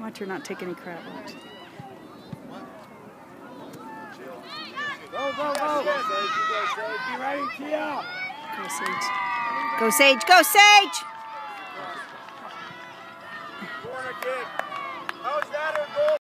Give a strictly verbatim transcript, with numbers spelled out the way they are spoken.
Watch her not take any crap. Watch. Go, go, go! Go, Sage, go, Sage. Be ready, Kia! Go, Sage. Go, Sage. Go, Sage! Corner kick. How's that, her goal?